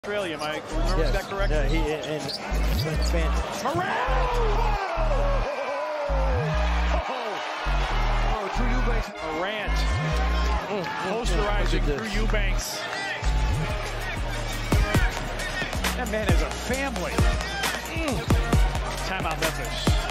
Australia, Mike. Remember that correct? Yeah, he and Morant! Oh, Drew Eubanks. Morant. Posterizing Drew Eubanks. That man is a family. Timeout, Memphis.